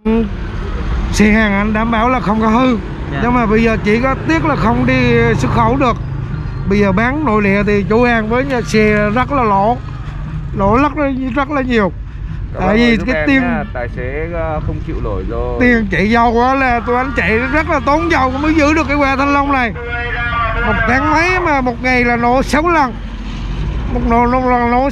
Xe hàng anh đảm bảo là không có hư. Nhưng mà bây giờ chỉ có tiếc là không đi xuất khẩu được. Bây giờ bán nội địa thì chủ hàng với nhà xe rất là lỗ rất là nhiều. Tại vì cái tiền tài xế không chịu nổi rồi. Tiền chạy dầu quá là tụi anh chạy rất là tốn dầu mới giữ được cái que thanh long này. Một tháng mấy mà một ngày là nổ 6 lần. Một lần nổ.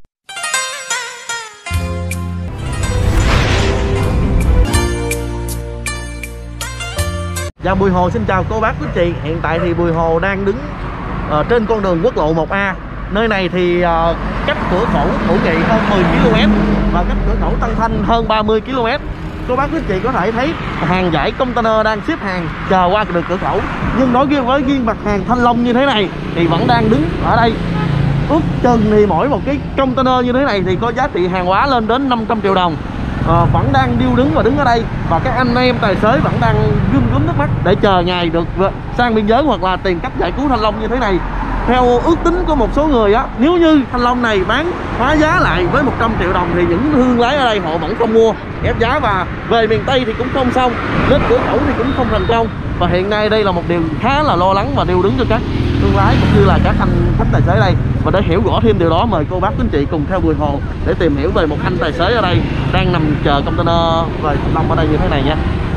Dạ, Bùi Hồ xin chào cô bác quý chị. Hiện tại thì Bùi Hồ đang đứng trên con đường quốc lộ 1A. Nơi này thì cách cửa khẩu Hữu Nghị hơn 10 km và cách cửa khẩu Tân Thanh hơn 30 km. Cô bác quý chị có thể thấy hàng dãy container đang xếp hàng chờ qua được cửa khẩu. Nhưng đối với riêng mặt hàng thanh long như thế này thì vẫn đang đứng ở đây. Ước chừng thì mỗi một cái container như thế này thì có giá trị hàng hóa lên đến 500 triệu đồng. Vẫn đang điêu đứng và đứng ở đây, và các anh em tài xế vẫn đang rơm rớm nước mắt để chờ ngày được sang biên giới hoặc là tìm cách giải cứu thanh long như thế này. Theo ước tính của một số người á, nếu như thanh long này bán hóa giá lại với 100 triệu đồng thì những thương lái ở đây họ vẫn không mua, ép giá, và về miền Tây thì cũng không xong, lên cửa khẩu thì cũng không thành công. Và hiện nay đây là một điều khá là lo lắng và điêu đứng cho các thương lái cũng như là các anh khách tài xế đây. Và để hiểu rõ thêm điều đó, mời cô bác quý anh chị cùng theo Bùi Hồ để tìm hiểu về một anh tài xế ở đây đang nằm chờ container về thanh long ở đây như thế này nha.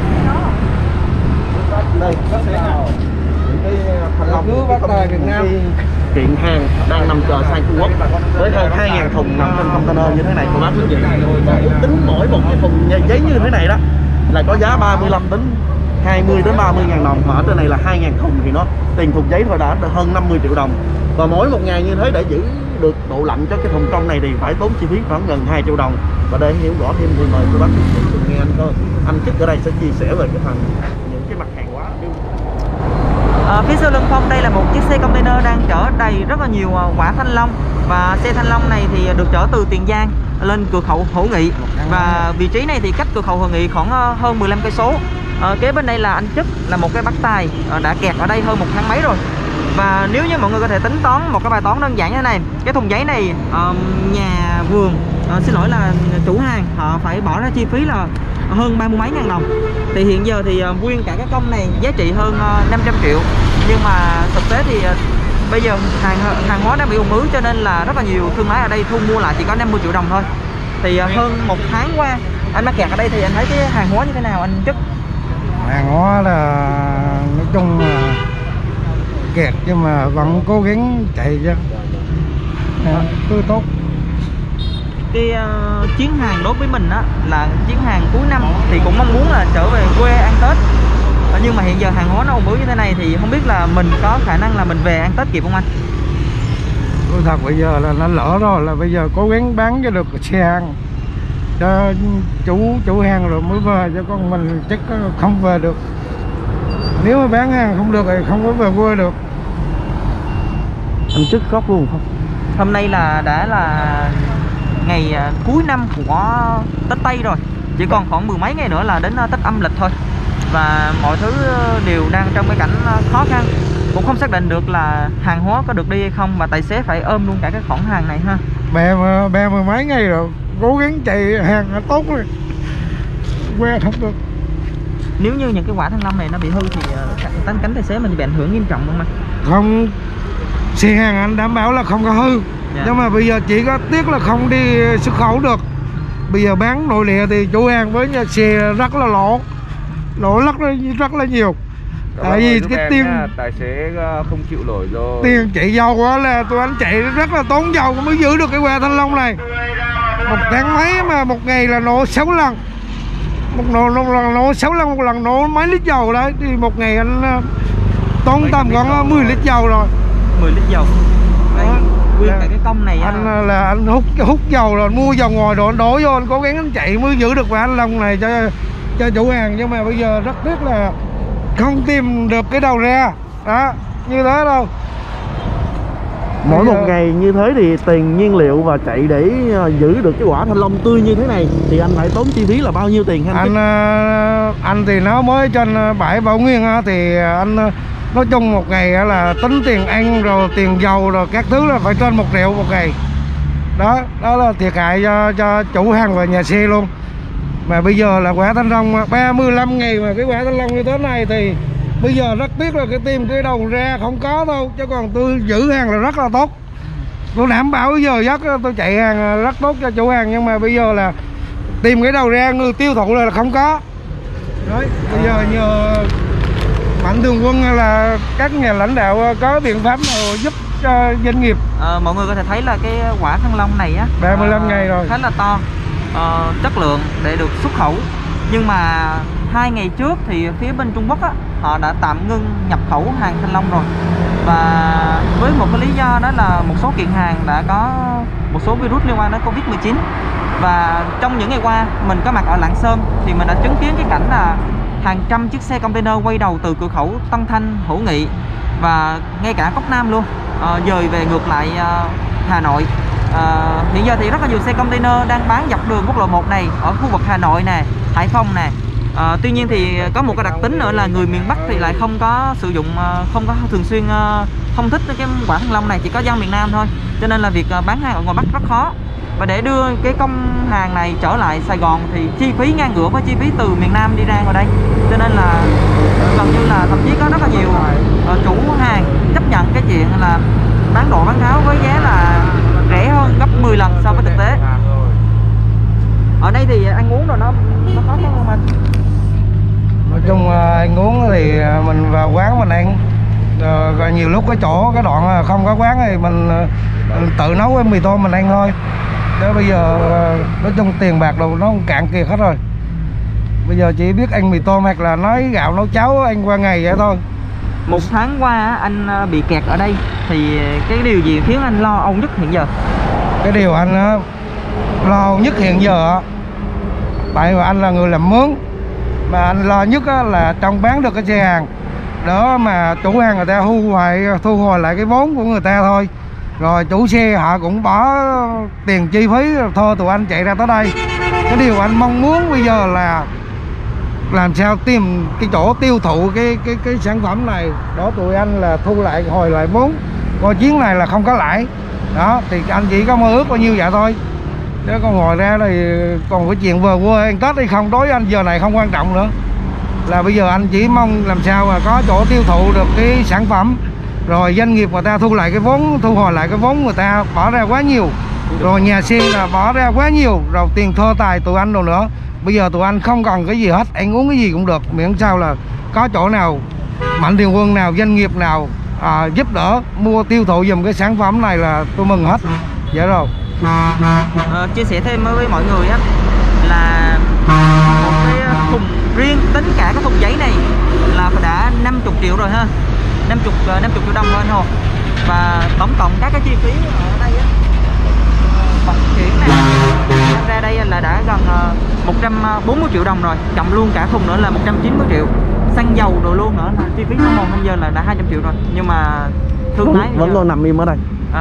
Đây, những cái thanh long Việt Nam kiện hàng đang nằm chờ sang Trung Quốc với hơn 2.000 thùng nằm trên container như thế này cô bác quý anh chị. Và ước tính mỗi một cái thùng giấy như thế này đó là có giá 35 đến 20 đến 30 ngàn đồng, mà ở trên này là 2.000 thùng thì nó tiền thùng giấy thôi đã hơn 50 triệu đồng. Và mỗi một ngày như thế để giữ được độ lạnh cho cái thùng trong này thì phải tốn chi phí khoảng gần 2 triệu đồng. Và để hiểu rõ thêm thì mời cô bác nghe anh Chức ở đây sẽ chia sẻ về cái phần những cái mặt hàng hóa. Phía sau lưng Phong đây là một chiếc xe container đang chở đầy rất là nhiều quả thanh long, và xe thanh long này thì được chở từ Tiền Giang lên cửa khẩu Hữu Nghị, và vị trí này thì cách cửa khẩu Hữu Nghị khoảng hơn 15 cây số. Kế bên đây là anh Chức, là một cái bác tài đã kẹt ở đây hơn 1 tháng mấy rồi. Và nếu như mọi người có thể tính toán một cái bài toán đơn giản như thế này, cái thùng giấy này nhà vườn xin lỗi là chủ hàng họ phải bỏ ra chi phí là hơn 30 mấy ngàn đồng. Thì hiện giờ thì nguyên cả cái công này giá trị hơn 500 triệu. Nhưng mà thực tế thì bây giờ hàng hóa đang bị ùn ứ, cho nên là rất là nhiều thương lái ở đây thu mua lại chỉ có 50 triệu đồng thôi. Thì hơn 1 tháng qua anh mắc kẹt ở đây thì anh thấy cái hàng hóa như thế nào anh Chức? Hàng hóa là nói chung là kẹt nhưng mà vẫn cố gắng chạy chứ. Cứ tốt. Cái chuyến hàng đối với mình á là chuyến hàng cuối năm thì cũng mong muốn là trở về quê ăn Tết. Nhưng mà hiện giờ hàng hóa nó ùn ứ như thế này thì không biết là mình có khả năng là mình về ăn Tết kịp không anh? Nói thật bây giờ là nó lỡ rồi, là bây giờ cố gắng bán cho được xe hàng cho chủ hàng rồi mới về, cho con mình chắc không về được. Nếu mà bán hàng không được thì không có về quê được. Anh Chức khóc luôn không? Hôm nay là đã là ngày cuối năm của Tết Tây rồi, chỉ còn khoảng 10 mấy ngày nữa là đến Tết âm lịch thôi, và mọi thứ đều đang trong cái cảnh khó khăn, cũng không xác định được là hàng hóa có được đi hay không, mà tài xế phải ôm luôn cả cái khoản hàng này ha. Bè 10 mấy ngày rồi, cố gắng chạy hàng là tốt rồi, que không được. Nếu như những cái quả thanh long này nó bị hư thì cánh tài xế mình bị ảnh hưởng nghiêm trọng không anh? Không, xe hàng anh đảm bảo là không có hư. Nhưng mà bây giờ chỉ có tiếc là không đi xuất khẩu được. Bây giờ bán nội địa thì chủ hàng với nhà xe rất là lỗ rất là nhiều. Tại vì cái tiền tài xế không chịu nổi rồi. Tiền chạy dầu quá là tụi anh chạy rất là tốn dầu mới giữ được cái que thanh long này. Một tháng mấy mà một ngày là nổ 6 lần. Một lần nổ 6 lần, một lần nổ mấy lít dầu đấy, thì một ngày anh tốn tầm khoảng 10 lít dầu rồi. 10 lít dầu. Nguyên cả cái công này anh là anh hút dầu rồi, mua dầu ngoài rồi anh đổ vô, anh cố gắng anh chạy mới giữ được quả thanh long này cho chủ hàng. Nhưng mà bây giờ rất tiếc là không tìm được cái đầu ra đó như thế đâu. Mỗi một ngày như thế thì tiền nhiên liệu và chạy để giữ được cái quả thanh long tươi như thế này thì anh phải tốn chi phí là bao nhiêu tiền hả anh thì nó mới trên bãi Bảo Nguyên thì anh nói chung một ngày là tính tiền ăn rồi tiền dầu rồi các thứ là phải trên 1 triệu một ngày. Đó là thiệt hại cho chủ hàng và nhà xe luôn. Mà bây giờ là quả thanh long 35 ngày mà cái quả thanh long như thế này thì bây giờ rất tiếc là cái tìm cái đầu ra không có đâu, chứ còn tôi giữ hàng là rất là tốt. Tôi đảm bảo bây giờ giấc tôi chạy hàng rất tốt cho chủ hàng, nhưng mà bây giờ là tìm cái đầu ra người tiêu thụ là không có. Đấy, bây giờ nhờ Mạnh Thường Quân hay là các nhà lãnh đạo có biện pháp nào giúp cho doanh nghiệp. Mọi người có thể thấy là cái quả thanh long này á 35 ngày rồi, khá là to, chất lượng để được xuất khẩu. Nhưng mà 2 ngày trước thì phía bên Trung Quốc á, họ đã tạm ngưng nhập khẩu hàng thanh long rồi. Và với một cái lý do đó là một số kiện hàng đã có một số virus liên quan đến Covid-19. Và trong những ngày qua mình có mặt ở Lạng Sơn thì mình đã chứng kiến cái cảnh là hàng trăm chiếc xe container quay đầu từ cửa khẩu Tân Thanh, Hữu Nghị và ngay cả Cốc Nam luôn, dời về ngược lại Hà Nội. Hiện giờ thì rất là nhiều xe container đang bán dọc đường quốc lộ 1 này ở khu vực Hà Nội nè, Hải Phòng nè. Tuy nhiên thì có một cái đặc tính nữa là người miền Bắc thì lại không có sử dụng, không có thường xuyên không thích cái quả thanh long này, chỉ có dân miền Nam thôi. Cho nên là việc bán hàng ở ngoài Bắc rất khó. Và để đưa cái công hàng này trở lại Sài Gòn thì chi phí ngang ngửa với chi phí từ miền Nam đi ra ngoài đây. Cho nên là gần như là thậm chí có rất là nhiều chủ hàng chấp nhận cái chuyện là bán độ bán tháo với giá là rẻ hơn gấp 10 lần so với thực tế. Ở đây thì ăn uống rồi nó khó khăn không anh? Nói chung ăn uống thì mình vào quán mình ăn. Rồi nhiều lúc cái đoạn không có quán thì mình tự nấu cái mì tôm mình ăn thôi. Chứ bây giờ nói chung tiền bạc đồ nó cạn kiệt hết rồi. Bây giờ chỉ biết ăn mì tôm hoặc là nói gạo nấu cháo ăn qua ngày vậy thôi. Một tháng qua anh bị kẹt ở đây thì cái điều gì khiến anh lo âu nhất hiện giờ? Cái điều anh lo âu nhất hiện giờ, tại vì anh là người làm mướn, mà anh lo nhất là trong bán được cái xe hàng đó mà chủ hàng người ta thu hồi lại cái vốn của người ta thôi. Rồi chủ xe họ cũng bỏ tiền chi phí thôi tụi anh chạy ra tới đây. Cái điều anh mong muốn bây giờ là làm sao tìm cái chỗ tiêu thụ cái sản phẩm này đó, tụi anh là thu lại hồi lại vốn, coi chuyến này là không có lãi đó, thì anh chỉ có mơ ước bao nhiêu vậy thôi. Chứ còn ngồi ra thì còn cái chuyện về quê ăn Tết hay không đối với anh giờ này không quan trọng nữa, là bây giờ anh chỉ mong làm sao mà có chỗ tiêu thụ được cái sản phẩm, rồi doanh nghiệp người ta thu lại cái vốn, thu hồi lại cái vốn người ta bỏ ra quá nhiều, rồi nhà xe là bỏ ra quá nhiều, rồi tiền thơ tài tụi anh đồ nữa. Bây giờ tụi anh không cần cái gì hết, ăn uống cái gì cũng được, miễn sao là có chỗ nào Mạnh Thường Quân nào, doanh nghiệp nào giúp đỡ mua tiêu thụ dùm cái sản phẩm này là tôi mừng hết. Dạ rồi. Chia sẻ thêm với mọi người á là một cái thùng riêng, tính cả cái thùng giấy này là đã 50 triệu rồi ha, 50 triệu đồng thôi anh Hồ. Và tổng cộng các cái chi phí ở đây á, vận chuyển này ra đây là đã gần 140 triệu đồng rồi, cộng luôn cả thùng nữa là 190 triệu, xăng dầu đồ luôn nữa, chi phí nó bây giờ là đã 200 triệu rồi. Nhưng mà thương lái vẫn còn nằm im ở đây.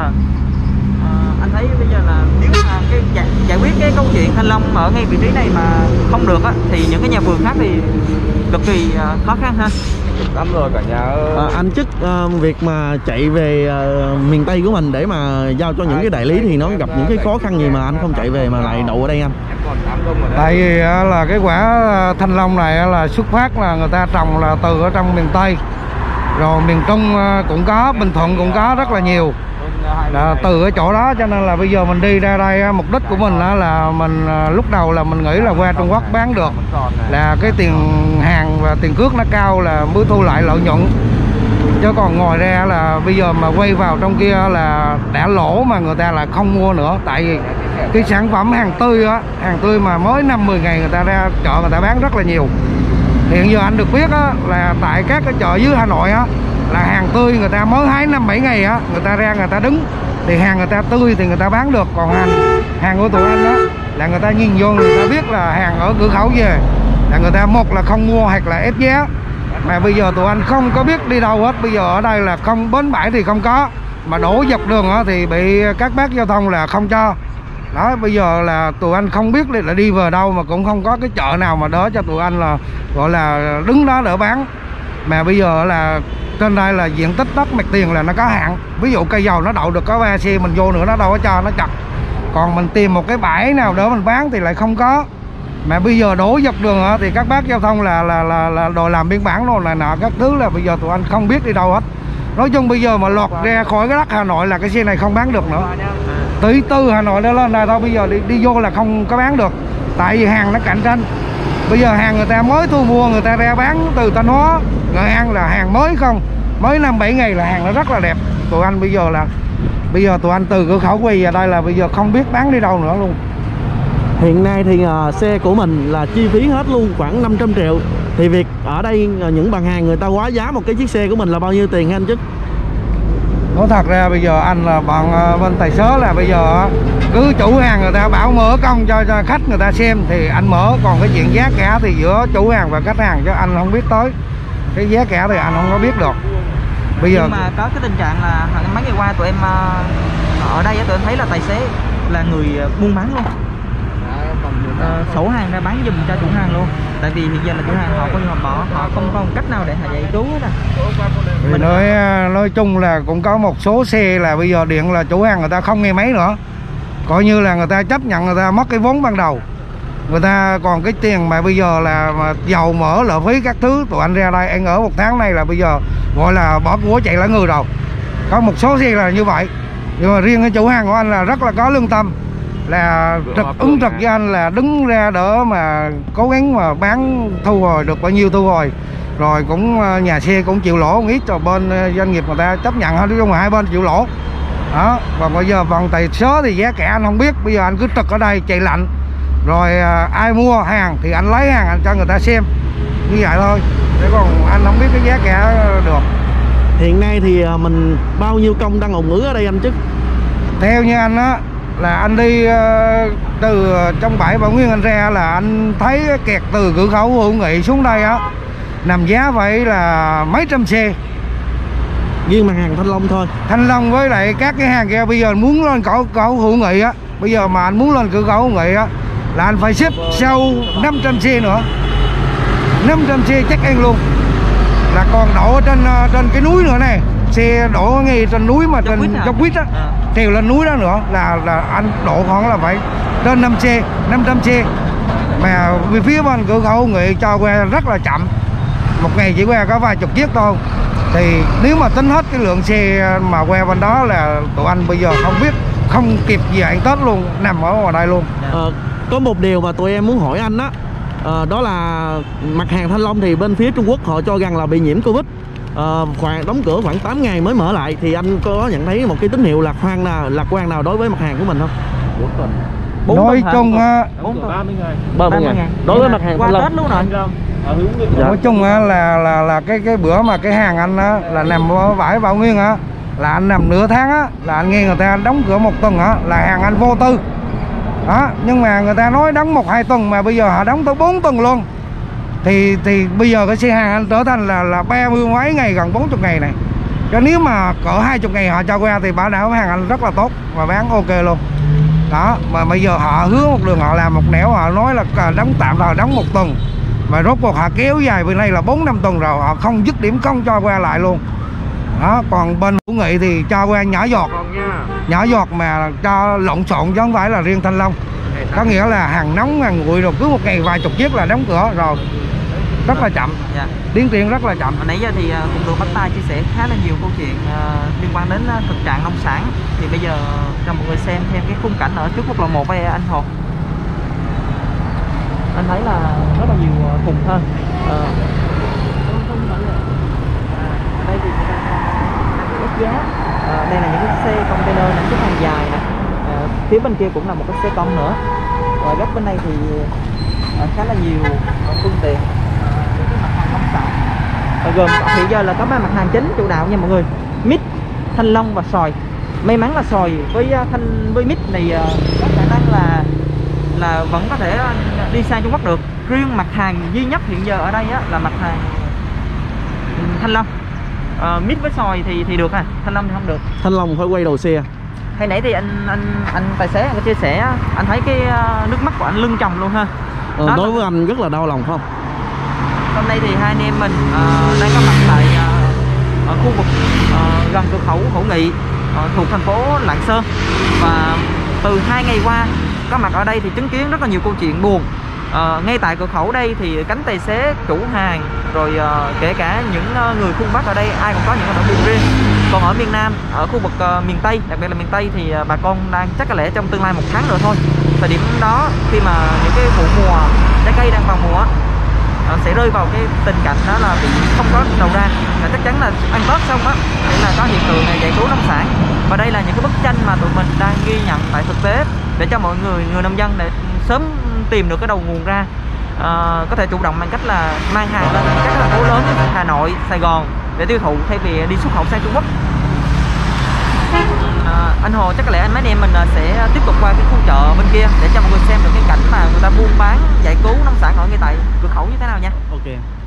Anh thấy bây giờ là nếu mà cái giải quyết cái câu chuyện thanh long ở ngay vị trí này mà không được á, thì những cái nhà vườn khác thì cực kỳ khó khăn ha. Lắm rồi cả nhà ơi. Anh Chức, việc mà chạy về miền Tây của mình để mà giao cho những cái đại lý thì nó gặp những cái khó khăn gì mà anh không chạy về mà lại đậu ở đây anh? Tại vì là cái quả thanh long này là xuất phát là người ta trồng là từ ở trong miền Tây, rồi miền Trung cũng có, Bình Thuận cũng có rất là nhiều. Từ cái chỗ đó cho nên là bây giờ mình đi ra đây, mục đích của mình là mình lúc đầu là mình nghĩ là qua Trung Quốc bán được, là cái tiền hàng và tiền cước nó cao là mới thu lại lợi nhuận. Chứ còn ngoài ra là bây giờ mà quay vào trong kia là đã lỗ mà người ta là không mua nữa. Tại vì cái sản phẩm hàng tươi á, hàng tươi mà mới 5-10 ngày người ta ra chợ người ta bán rất là nhiều. Hiện giờ anh được biết á, là tại các cái chợ dưới Hà Nội á, là hàng tươi người ta mới hái 5-7 ngày á, người ta ra người ta đứng thì hàng người ta tươi thì người ta bán được. Còn hàng của tụi anh á là người ta nhìn vô người ta biết là hàng ở cửa khẩu về, là người ta một là không mua hoặc là ép giá. Mà bây giờ tụi anh không có biết đi đâu hết. Bây giờ ở đây là không, bến bãi thì không có, mà đổ dọc đường á thì bị các bác giao thông là không cho. Đó, bây giờ là tụi anh không biết là đi về đâu, mà cũng không có cái chợ nào mà đỡ cho tụi anh là gọi là đứng đó đỡ bán. Mà bây giờ là trên đây là diện tích đất mặt tiền là nó có hạn. Ví dụ cây dầu nó đậu được có 3 xe, mình vô nữa nó đâu có cho, nó chặt. Còn mình tìm một cái bãi nào đó mình bán thì lại không có. Mà bây giờ đổ dọc đường thì các bác giao thông là đòi làm biên bản rồi này nọ các thứ, là bây giờ tụi anh không biết đi đâu hết. Nói chung bây giờ mà lọt ra khỏi cái đất Hà Nội là cái xe này không bán được nữa. Từ Hà Nội đó lên này thôi, bây giờ đi vô là không có bán được. Tại vì hàng nó cạnh tranh. Bây giờ hàng người ta mới thu mua, người ta ra bán từ Thanh Hóa, Nghệ An là hàng mới không, mới 5-7 ngày là hàng nó rất là đẹp. Tụi anh bây giờ tụi anh từ cửa khẩu quay về đây là bây giờ không biết bán đi đâu nữa luôn. Hiện nay thì xe của mình là chi phí hết luôn khoảng 500 triệu. Thì việc ở đây những bạn hàng người ta quá giá một cái chiếc xe của mình là bao nhiêu tiền hả anh Chức? Nói thật ra bây giờ anh là bọn bên tài xế là bây giờ cứ chủ hàng người ta bảo mở công cho khách người ta xem thì anh mở, còn cái chuyện giá cả thì giữa chủ hàng và khách hàng chứ anh không biết tới. Cái giá cả thì anh không có biết được. Bây giờ nhưng mà có cái tình trạng là mấy ngày qua tụi em ở đây tụi em thấy là tài xế là người buôn bán luôn, sổ hàng ra bán giùm cho chủ hàng luôn. Tại vì hiện giờ là chủ hàng họ coi như họ bỏ, họ không còn cách nào để họ dạy trú hết. Mình nói chung là cũng có một số xe là bây giờ điện là chủ hàng người ta không nghe máy nữa, coi như là người ta chấp nhận, người ta mất cái vốn ban đầu, người ta còn cái tiền mà bây giờ là mà dầu mỡ lợi phí các thứ. Tụi anh ra đây anh ở một tháng này là bây giờ gọi là bỏ của chạy lại người rồi. Có một số xe là như vậy, nhưng mà riêng cái chủ hàng của anh là rất là có lương tâm, là ứng trực với anh là đứng ra đỡ mà cố gắng mà bán thu hồi được bao nhiêu thu hồi, rồi cũng nhà xe cũng chịu lỗ không ít, rồi bên doanh nghiệp người ta chấp nhận hết, nói chung là hai bên chịu lỗ đó. Còn bây giờ phần tài xế thì giá cả anh không biết, bây giờ anh cứ trực ở đây chạy lạnh, rồi ai mua hàng thì anh lấy hàng anh cho người ta xem như vậy thôi, để còn anh không biết cái giá cả được. Hiện nay thì mình bao nhiêu công đang ủng ứ ở đây anh Chức? Theo như anh á là anh đi từ trong bãi Bảo Nguyên anh ra là anh thấy kẹt từ cửa khẩu Hữu Nghị xuống đây á, nằm giá phải là mấy trăm xe. Riêng mặt hàng Thanh Long thôi. Thanh Long với lại các cái hàng kia bây giờ muốn lên cửa khẩu Hữu Nghị á, bây giờ mà anh muốn lên cửa khẩu Hữu Nghị á là anh phải xếp sau 500 xe nữa, 500 xe chắc ăn luôn. Là còn đổ ở trên cái núi nữa này, xe đổ ngay trên núi mà trên dốc quýt á, trèo lên núi đó nữa là anh đổ khoảng là phải trên 500 xe. Mà về phía bên cửa khẩu Hữu Nghị cho qua rất là chậm, một ngày chỉ qua có vài chục chiếc thôi. Thì nếu mà tính hết cái lượng xe mà qua bên đó là tụi anh bây giờ không biết, không kịp gì ăn Tết luôn, nằm ở ngoài đây luôn. Có một điều mà tụi em muốn hỏi anh á, đó là mặt hàng Thanh Long thì bên phía Trung Quốc họ cho rằng là bị nhiễm Covid, đóng cửa khoảng 8 ngày mới mở lại, thì anh có nhận thấy một cái tín hiệu lạc quan nào đối với mặt hàng của mình không? 4 tuần. Nói chung 30 ngày. Đối với mặt hàng qua Thanh Long Tết luôn rồi. nói chung là cái bữa mà cái hàng anh á là nằm ở bãi Bảo Nguyên á, là anh nằm nửa tháng á, là anh nghe người ta đóng cửa 1 tuần á là hàng anh vô tư đó. Nhưng mà người ta nói đóng 1-2 tuần mà bây giờ họ đóng tới 4 tuần luôn, thì bây giờ cái xe hàng anh trở thành là 30 mấy ngày, gần 40 ngày này. Cho nếu mà cỡ 20 ngày họ cho qua thì bảo đảm hàng anh rất là tốt và bán ok luôn đó. Mà bây giờ họ hứa một đường, họ làm một nẻo, họ nói là đóng tạm thời đóng 1 tuần, mà rốt cuộc họ kéo dài bên đây là 4-5 tuần rồi, họ không dứt điểm không cho qua lại luôn đó. Còn bên Hữu Nghị thì cho qua nhỏ giọt mà cho lộn xộn chứ không phải là riêng Thanh Long. Có nghĩa là hàng nóng hàng nguội rồi cứ một ngày vài chục chiếc là đóng cửa rồi, rất là chậm. Tiến triển rất là chậm. Hồi nãy giờ thì cũng được bắt tay chia sẻ khá là nhiều câu chuyện liên quan đến thực trạng nông sản. Thì bây giờ cho mọi người xem thêm cái khung cảnh ở trước quốc lộ 1 với anh Hồ. Anh thấy là rất là nhiều thùng hơn. Đây thì người ta ép giá. Đây là những cái xe container nằm xếp hàng dài nè. Phía bên kia cũng là một cái xe con nữa. Rồi góc bên đây thì khá là nhiều phương tiện, những cái mặt hàng nông sản. Gồm hiện giờ là có 3 mặt hàng chính chủ đạo nha mọi người: mít, thanh long và xoài. May mắn là xoài với mít này có khả năng là vẫn có thể đi sang Trung Quốc được. Riêng mặt hàng duy nhất hiện giờ ở đây á, là mặt hàng thanh long. Mít với xoài thì được à, thanh long thì không được. Thanh long phải quay đầu xe. Hồi nãy thì anh tài xế anh có chia sẻ, anh thấy cái nước mắt của anh lưng chồng luôn ha. Đối với anh rất là đau lòng không? Hôm nay thì hai anh em mình đang có mặt tại ở khu vực gần cửa khẩu Hữu Nghị thuộc thành phố Lạng Sơn, và từ 2 ngày qua có mặt ở đây thì chứng kiến rất là nhiều câu chuyện buồn Ngay tại cửa khẩu đây thì cánh tài xế, chủ hàng, rồi kể cả những người khuân vác ở đây ai cũng có những nỗi buồn riêng. Còn ở miền Nam, ở khu vực miền Tây, đặc biệt là miền Tây thì bà con đang chắc có lẽ trong tương lai 1 tháng nữa thôi. Thời điểm đó khi mà những cái vụ mùa trái cây đang vào mùa sẽ rơi vào cái tình cảnh đó là bị không có đầu ra, là chắc chắn là ăn Tết xong á sẽ là có hiện tượng giải cứu nông sản. Và đây là những cái bức tranh mà tụi mình đang ghi nhận tại thực tế để cho mọi người nông dân để sớm tìm được cái đầu nguồn ra, có thể chủ động bằng cách là mang hàng lên các thành phố lớn như Hà Nội, Sài Gòn để tiêu thụ thay vì đi xuất khẩu sang Trung Quốc. Anh Hồ, chắc có lẽ mấy anh em mình sẽ tiếp tục qua cái khu chợ bên kia để cho mọi người xem được cái cảnh mà người ta buôn bán giải cứu nông sản ở ngay tại cửa khẩu như thế nào nha. Ok.